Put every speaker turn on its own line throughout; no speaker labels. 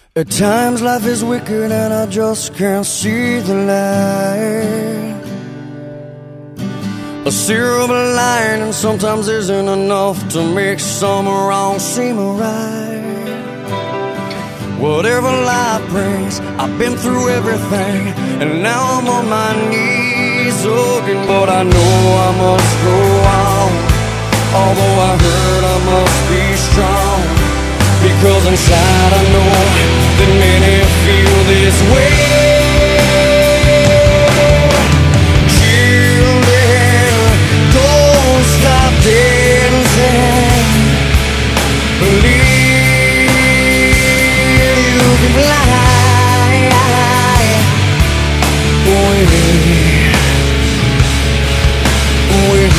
At times life is wicked and I just can't see the light. A silver lining sometimes isn't enough to make some wrong seem right. Whatever life brings, I've been through everything, and now I'm on my knees looking. But I know I must go on. Although I hurt, I must be strong, because inside I know that many feel this way. Children, don't stop dancing. Believe you can fly away.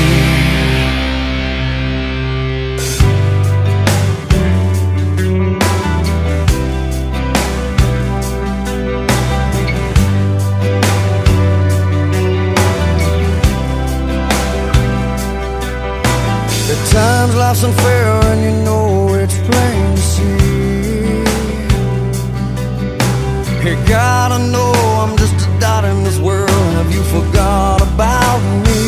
At times life's unfair and you know it's plain to see. You gotta know I'm just a dot in this world. Have you forgot about me?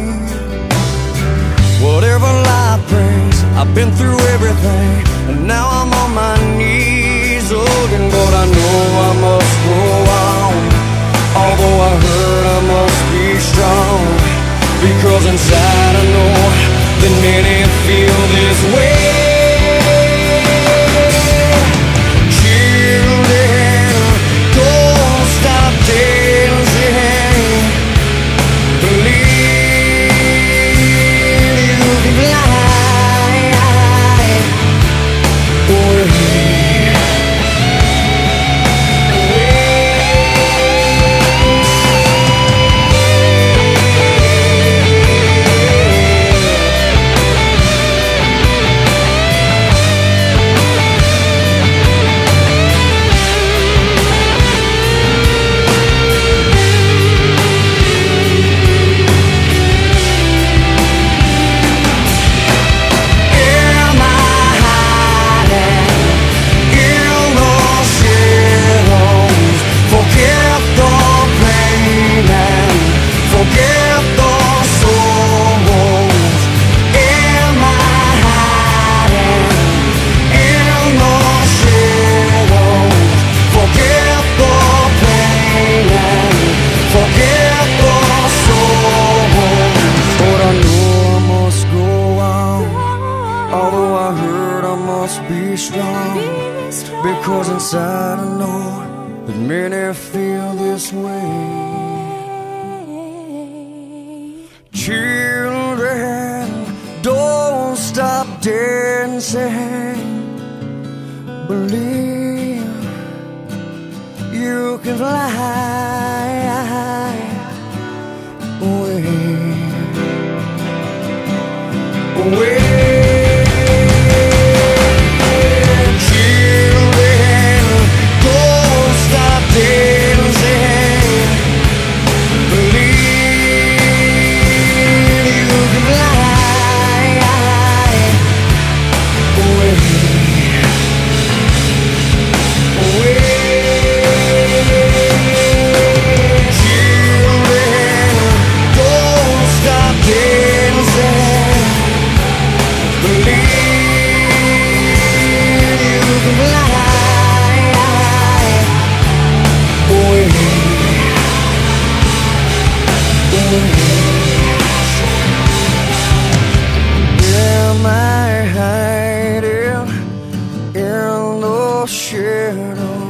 Whatever life brings, I've been through everything, and now I'm on my knees looking. But I know I must go on. Although I hurt, I must be strong, because inside I know that many feel this way. Children, don't stop dancing. Believe you can fly away. Be strong, because inside I know that many feel this way. Children, don't stop dancing. Believe you can fly away, away. Am I hiding in the shadows?